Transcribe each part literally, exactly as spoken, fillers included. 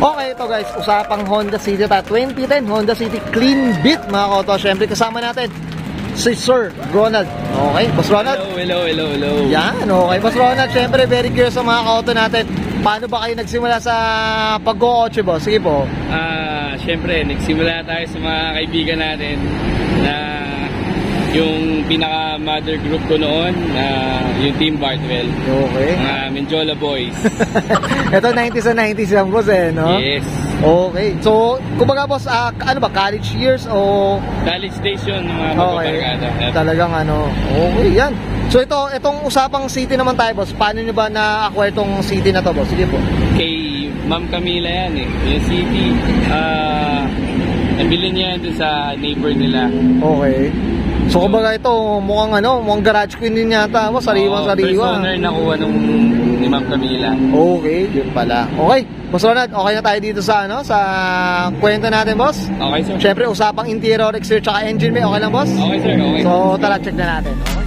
Okay, ito guys, usapang Honda City ta twenty ten Honda City Clean Beat mga koto. Syempre kasama natin si Sir Ronald. Okay, Boss Ronald. Hello, hello, hello, hello. Yan, okay. Boss Ronald, syempre very curious sa mga koto natin. Paano ba kayo nagsimula sa pag-go-kotse, boss? Sige po. Ah, uh, syempre nagsimula tayo sa mga kaibigan natin na yung pinaka-mother group ko noon, uh, yung Team Bartwell. Okay. Mga uh, Menjola Boys. Ito nineties and nineties yan, boss, eh, no? Yes. Okay. So, kumbaga, boss, uh, ano ba, college years o... College station, mga okay. magpaparkada. Talagang ano, okay, yan. So, ito, itong usapang city naman tayo, boss. Paano nyo ba na-acquire itong city na to, boss? Sige po. Kay Ma'am Camila yan, eh. Yung city, ah... Uh, nabili niya yan sa neighbor nila. Okay. So, kumbaga ito, mukhang ano, mukhang garage queen din yata mo, sariwang-sariwa. First owner nakuha nung ni Ma'am Camila. Okay, yun pala. Okay, Boss Ronald, okay na tayo dito sa ano, sa kwento natin, boss? Okay, sir. Siyempre, usapang interior, exterior, tsaka engine bay, okay lang, boss? Okay, sir, okay. So, tara, check na natin. Okay.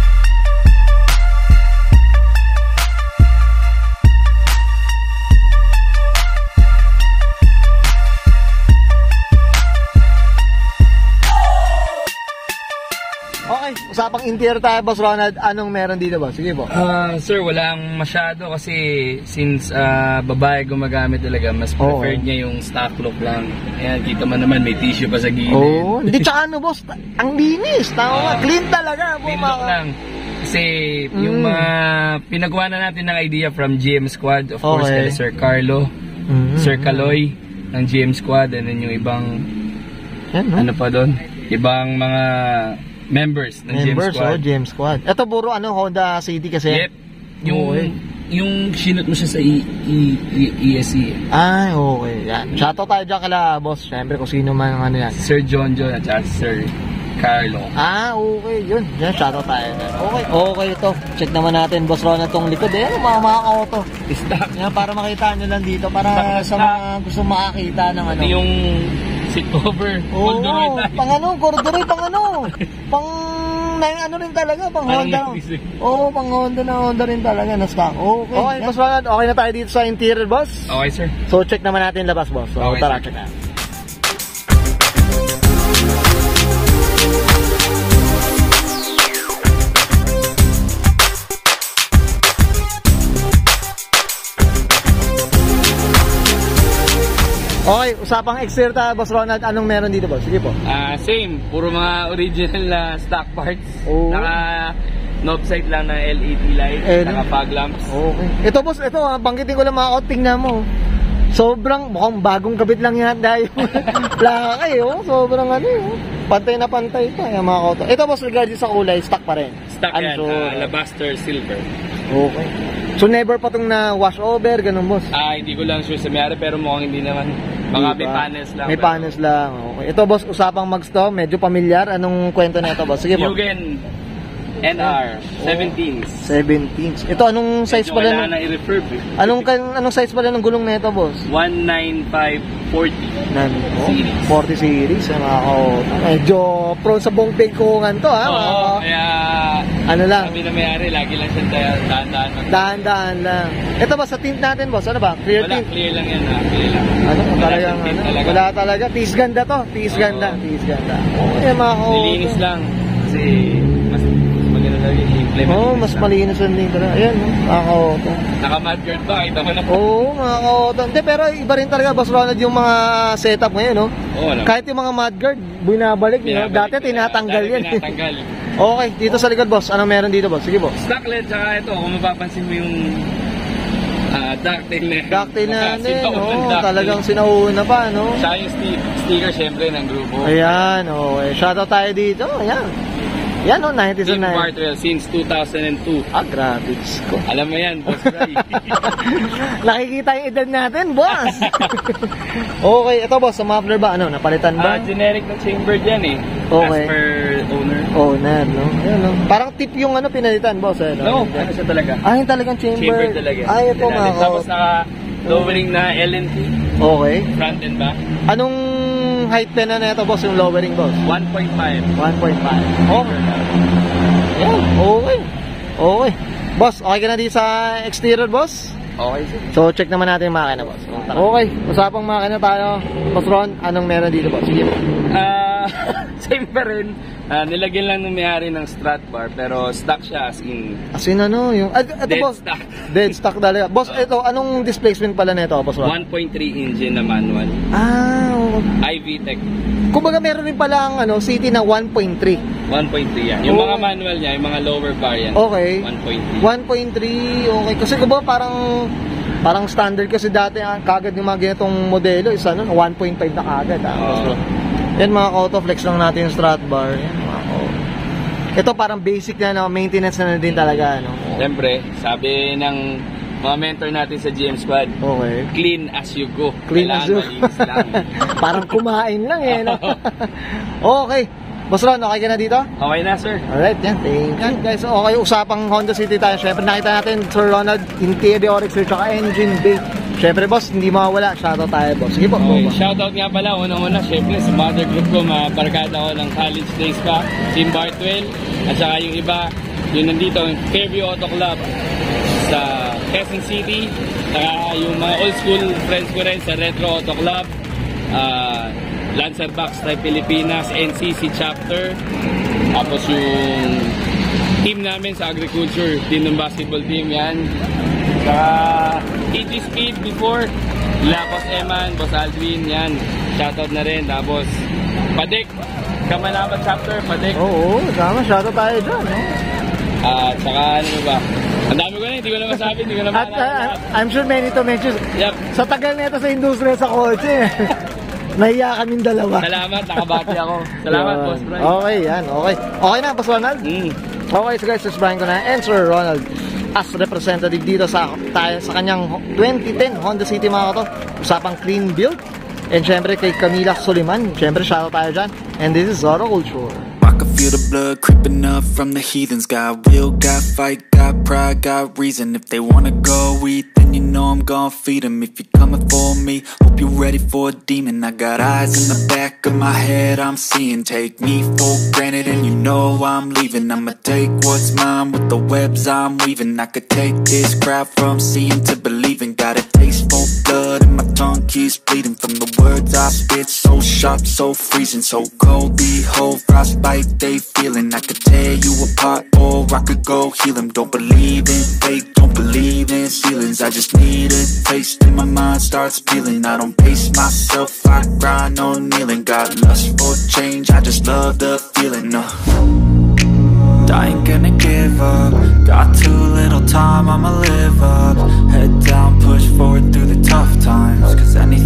Okay, usapang interior tayo, Boss Ronald. Anong meron dito, boss? Sige po. Uh, sir, walang masyado kasi since uh, babae gumagamit talaga, mas preferred okay. niya yung stock look lang. Ayan, kita man naman may tissue pa sa gilid. Oo, oh, hindi tsaka ano, boss, ang linis. Tama uh, clean talaga. Clean look lang. Kasi mm. yung mga uh, pinagawa na natin ng idea from G M Squad, of okay. course, kay Sir Carlo, mm-hmm. Sir Caloy ng G M Squad, and then yung ibang, yan, no? ano pa doon, ibang mga members ng members, G M Squad. Oh, G M Squad. Ito puro ano, Honda City kasi. Yep. Yung okay. yung sinot mo siya sa E S E. Ay, okay. Yan. Shoutout tayo dyan kala, boss. Siyempre kung sino man ang ano yan. Sir John John at Sir Carlo. Ah, okay. Yun. Yan, shoutout tayo. Okay. Okay ito. Check naman natin, Boss Ron, itong likod. Eh, mga mga ka-auto. Stock. Yan, para makita nyo lang dito. Para sa mga gusto makakita ng ano. Yung seat cover, oh, corduroy tayo. Pang ano, corduroy, pang ano. Pang, na, ano rin talaga, pang Honda. Oo, oh, pang Honda na Honda rin talaga, na stock. Okay. Okay, yeah. Boss Ronald, okay na tayo dito sa interior, boss? Okay, sir. So, check naman natin labas, boss. So, okay, tara, sir. check na. Okay, usapang exterior tayo, Boss Ronald. Anong meron dito, boss? Sige po. Ah, uh, same. Puro mga original na uh, stock parts. Oh. Naka knob sight lang na L E D light, eh, naka fog lamps. Okay. Ito, boss, ito ha, banggitin ko lang mga outing na mo. Sobrang, mukhang bagong kabit lang yan dahil plaka eh, oh. Sobrang ano eh, oh. Pantay na pantay pa, yung mga auto. Ito, boss, regarding sa kulay, stock pa rin. Stock yan, so, uh, alabaster silver. Okay. So, never pa itong na wash over, ganun, boss? Ah, hindi ko lang sure sa mayari, pero mukhang hindi naman. Baka may panels lang. May panels lang, okay. Ito, boss, usapang mag-stop, medyo pamilyar. Anong kwento na ito, boss? Sige po. Yugen N R, seventeens. seventeens. Ito, anong size pala? Wala na i-refurb eh. Anong, anong size pala ng gulong na ito, boss? one ninety-five forty. Nan, oh, forty series. Mga oh, medyo prone sa bong pingkungan to, ha? Oo, oh, kaya ano lang? Sabi na mayari, lagi lang siya dahan-dahan. Dahan-dahan lang. Ito ba, sa tint natin, boss? Ano ba? Clear wala, tint? clear lang yan, ha? Clear lang. Ano? Wala Talagang, ano? talaga. Wala talaga. Tis ganda to. Tis ganda. Oo. Tis ganda. Okay, mga oh, nilinis lang. Kasi, mas maganda talaga i-implement. Oo, oh, mas malinis ang din talaga. Ayan, no? Mga ka-auto. Naka-mudguard ba? Kita mo na po. Oo, mga ka-auto. Hindi, pero iba rin talaga, Boss Ronald, yung mga setup ngayon, no? Oo, no? Kahit yung mga mudguard, binabalik, binabalik no? Dati tinatanggal dati yan. tinatanggal. Okay, dito sa likod, boss. Anong meron dito, boss? Sige, boss. Stock L E D, tsaka ito, kung mapapansin mo yung uh, ductile na. Ductile na din, no? Talagang sinauna pa, no? Tsaka yung sti sticker, syempre, ng grupo. Ayan, okay. Shoutout tayo dito. Ayan. Yan, no? nineties and Team Bartwell since two thousand two. Ah, grabe. Ko. Alam mo yan, Boss Bray. Nakikita yung edad natin, boss. Okay, ito, boss. Sa muffler ba? Ano, napalitan ba? Uh, generic na chamber dyan, eh. Okay. As per owner. Owner, no? Ayan, no? Parang tip yung ano, pinalitan, boss. Eh, no, no ano siya talaga. Ah, yung talagang chamber. Chamber talaga. Ay, ito, mga tapos naka lowering na L and T. Okay. Front and back. Anong height pa na na ito, boss, yung lowering, boss? one point five. one point five. Okay. Yeah, okay. Okay. Boss, okay ka na di sa exterior, boss? Okay, sir. So, check naman natin yung makina, boss. Okay, usapang makina tayo. Boss Ron, anong meron dito, boss? Sige po. Ah, same pa rin. Ah, nilagyan lang ng may-ari ng strut bar, pero stock siya as in As in ano, yung... Ah, ito, dead boss. stock. Dead stock talaga. Boss, ito, anong displacement pala nito, boss Ron? one point three engine na manual. Ah, oo. I V Tech. Kumbaga meron rin pala ang ano, city na one point three. one point three yan. Yung Oh. mga manual niya, yung mga lower variant. Okay. one point three. one point three, okay. Kasi kumbaga parang parang standard kasi dati ah, kagad yung mga ganitong modelo is ano, one point five na kagad. Ah. Oo. So, yan mga auto flex lang natin yung strut bar. Yan mga auto. Ito parang basic na no, maintenance na, na din talaga no. Siyempre, sabi ng mga mentor natin sa G M Squad, Okay. clean as you go. Clean as you Kailangan malinis lang. Parang kumain lang eh no. Okay. Boss Ron, okay ka na dito? Okay na, sir. Alright, yan. Thank you. Guys, okay, usapang Honda City tayo. Siyempre, nakita natin, Sir Ronald, interior, exterior, tsaka engine bay. Siyempre, boss, hindi mawawala. Shoutout tayo, boss. Sige po. Okay, boss. shoutout nga pala, unang-una, syempre sa mother group ko, mga barkada ko ng college days pa, Team Bartwell, at saka yung iba, yung nandito, yung Fairview Auto Club sa Quezon City, saka yung mga old school friends ko rin sa Retro Auto Club, uh, Lancer Box Type Pilipinas, N C C Chapter, tapos yung team namin sa agriculture, team ng basketball team yan, saka T G Speed before, La Boss Eman, Boss Aldwin, yan, shoutout na rin, tapos Padek, Kamalabat Chapter, Padek, Oo, tama. Shoutout tayo dyan, no? at saka ano ba, ang dami ko na, hindi ko na masabi, hindi ko na At maalala uh, lahat. I'm sure many to mention. Yep. Sa tagal na ito sa industriya sa kotse, nahiya kaming dalawa. Salamat, nakabati ako. Salamat, Yun. Boss Brian. Okay, yan. Okay. Okay na, Boss Ronald? Mm. Okay, so guys, Boss Brian ko na and Sir Ronald as representative dito sa tayo sa kanyang twenty ten Honda City mga kato. Usapang clean build. And syempre kay Camila Soliman. Syempre, shoutout tayo dyan. And this is Auto Culture. I can feel the blood creeping up from the heathens. Got will, got fight, got pride, got reason. If they wanna go eat, then you know I'm gon' feed them. If you're coming for me, hope you're ready for a demon. I got eyes in the back of my head, I'm seeing. Take me for granted and you know I'm leaving. I'ma take what's mine with the webs I'm weaving. I could take this crowd from seeing to believing. Got a taste for blood and my tongue keeps bleeding. From the words I spit, so sharp, so freezing, so cold. Behold, frostbite they feeling. I could tear you apart or I could go heal them. Don't believe in fate, don't believe in ceilings. I just need a taste and my mind starts peeling. I don't pace myself, I grind on kneeling. Got lust for change, I just love the feeling. uh. I ain't gonna give up. Got too little time, I'ma live up. Head down, push forward through the tough times. Cause any